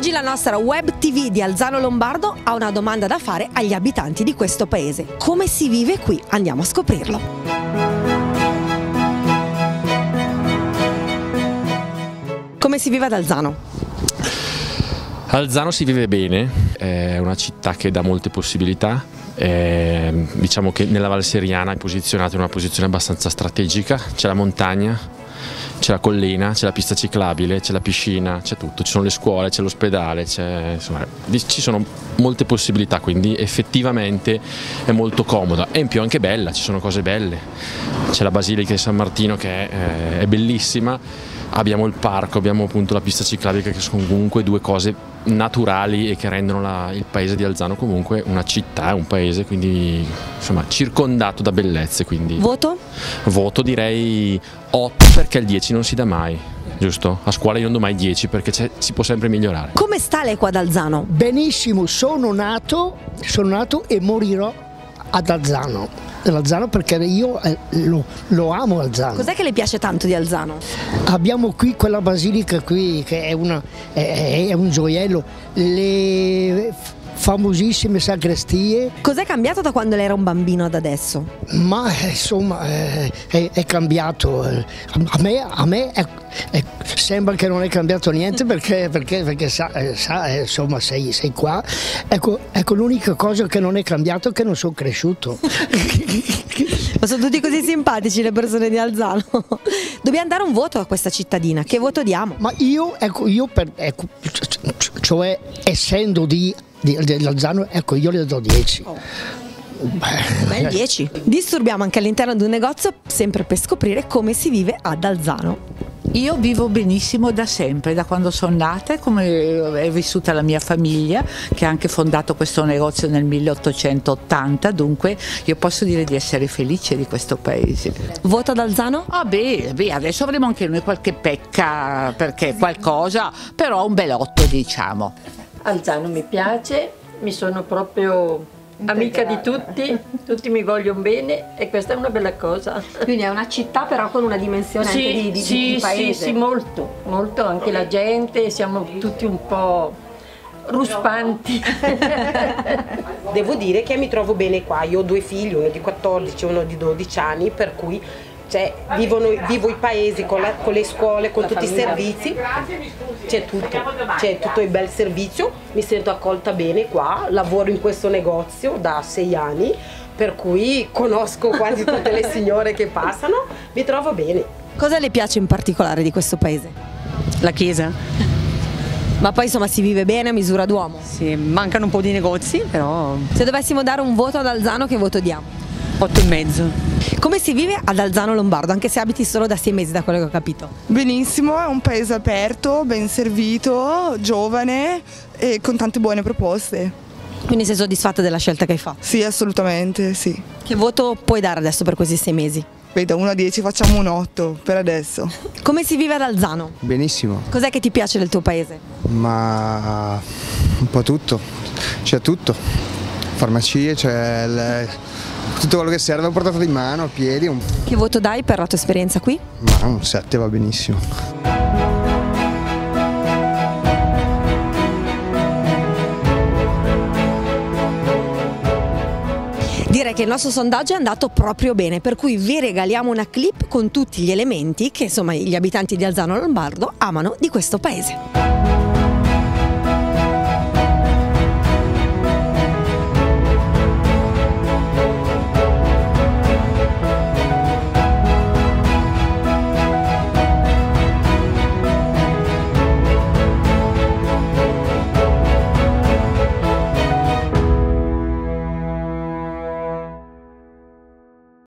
Oggi la nostra web TV di Alzano Lombardo ha una domanda da fare agli abitanti di questo paese. Come si vive qui? Andiamo a scoprirlo. Come si vive ad Alzano? Alzano si vive bene, è una città che dà molte possibilità. Diciamo che nella Val Seriana è posizionata in una posizione abbastanza strategica, c'è la montagna, c'è la collina, c'è la pista ciclabile, c'è la piscina, c'è tutto, ci sono le scuole, c'è l'ospedale, insomma, ci sono molte possibilità, quindi effettivamente è molto comoda e in più anche bella, ci sono cose belle, c'è la Basilica di San Martino che è bellissima, abbiamo il parco, abbiamo appunto la pista ciclabile, che sono comunque due cose naturali e che rendono il paese di Alzano comunque una città, un paese, quindi insomma circondato da bellezze. Quindi Voto? Voto direi 8, perché il 10 non si dà mai, giusto? A scuola io non do mai 10 perché si può sempre migliorare. Come sta lei qua ad Alzano? Benissimo, sono nato e morirò ad Alzano. Perché io lo amo Alzano. Cos'è che le piace tanto di Alzano? Abbiamo qui quella basilica qui che è un gioiello, le famosissime sacrestie. Cos'è cambiato da quando lei era un bambino ad adesso? Ma insomma è cambiato. A me sembra che non è cambiato niente perché insomma sei qua. Ecco l'unica cosa che non è cambiato è che non sono cresciuto. Ma sono tutti così simpatici le persone di Alzano. Dobbiamo dare un voto a questa cittadina. Che voto diamo? Ma cioè essendo di Alzano, ecco, io le do 10. Beh, 10. Disturbiamo anche all'interno di un negozio sempre per scoprire come si vive ad Alzano. Io vivo benissimo da sempre, da quando sono nata, come è vissuta la mia famiglia, che ha anche fondato questo negozio nel 1880, dunque io posso dire di essere felice di questo paese. Voto ad Alzano? Ah beh, adesso avremo anche noi qualche pecca, perché qualcosa, però un bel 8 diciamo. Alzano mi piace, mi sono proprio amica di tutti mi vogliono bene e questa è una bella cosa. Quindi è una città però con una dimensione anche di paese. Sì, molto, anche la gente, siamo tutti un po' ruspanti. Devo dire che mi trovo bene qua, io ho due figli, uno di 14 e uno di 12 anni, per cui vivo i paesi con le scuole, con tutti i servizi, c'è tutto il bel servizio, mi sento accolta bene qua, lavoro in questo negozio da 6 anni, per cui conosco quasi tutte le signore che passano, mi trovo bene. Cosa le piace in particolare di questo paese? La chiesa. Ma poi insomma si vive bene a misura d'uomo? Sì, mancano un po' di negozi, però... Se dovessimo dare un voto ad Alzano, che voto diamo? 8,5. Come si vive ad Alzano Lombardo, anche se abiti solo da 6 mesi, da quello che ho capito? Benissimo, è un paese aperto, ben servito, giovane e con tante buone proposte. Quindi sei soddisfatta della scelta che hai fatto? Sì, assolutamente, sì. Che voto puoi dare adesso per questi 6 mesi? Beh, da 1 a 10 facciamo un 8 per adesso. Come si vive ad Alzano? Benissimo. Cos'è che ti piace del tuo paese? Ma un po' tutto, c'è tutto. Farmacie, c'è tutto quello che serve, ho portato in mano, a piedi. Che voto dai per la tua esperienza qui? Ma un 7 va benissimo. Direi che il nostro sondaggio è andato proprio bene, per cui vi regaliamo una clip con tutti gli elementi che insomma gli abitanti di Alzano Lombardo amano di questo paese.